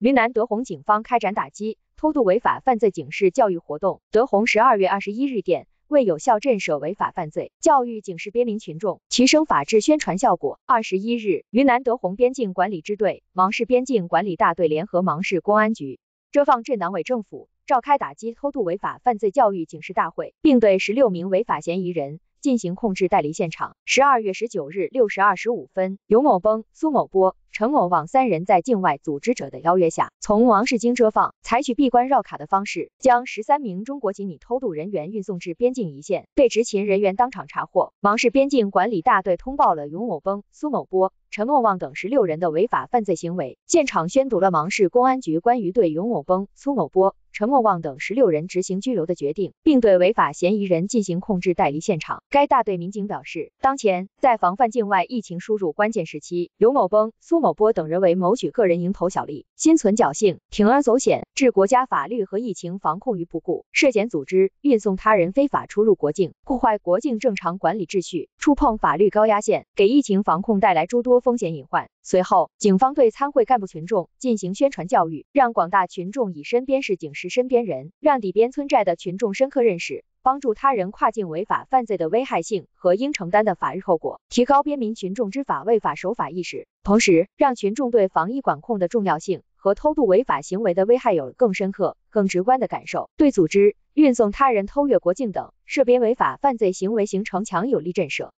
云南德宏警方开展打击偷渡违法犯罪警示教育活动。德宏12月21日电，为有效震慑违法犯罪，教育警示边民群众，提升法治宣传效果。21日，云南德宏边境管理支队、芒市边境管理大队联合芒市公安局、遮放镇党委政府召开打击偷渡违法犯罪教育警示大会，并对16名违法嫌疑人进行控制带离现场。12月19日6时25分，尤某崩、苏某波、陈某旺三人在境外组织者的邀约下，从芒市经遮放采取闭关绕卡的方式，将13名中国籍女偷渡人员运送至边境一线，被执勤人员当场查获。芒市边境管理大队通报了尤某崩、苏某波、陈某旺等16人的违法犯罪行为，现场宣读了芒市公安局关于对尤某崩、苏某波、陈某旺等16人执行拘留的决定，并对违法嫌疑人进行控制带离现场。该大队民警表示，当前在防范境外疫情输入关键时期，尤某崩、苏某波等人为谋取个人蝇头小利，心存侥幸，铤而走险，置国家法律和疫情防控于不顾，涉嫌组织运送他人非法出入国境，破坏国境正常管理秩序，触碰法律高压线，给疫情防控带来诸多风险隐患。随后，警方对参会干部群众进行宣传教育，让广大群众以身边事警示身边人，让抵边村寨的群众深刻认识帮助他人跨境违法犯罪的危害性和应承担的法律后果，提高边民群众知法为法守法意识，同时让群众对防疫管控的重要性和偷渡违法行为的危害有了更深刻、更直观的感受，对组织运送他人偷越国境等涉边违法犯罪行为形成强有力震慑。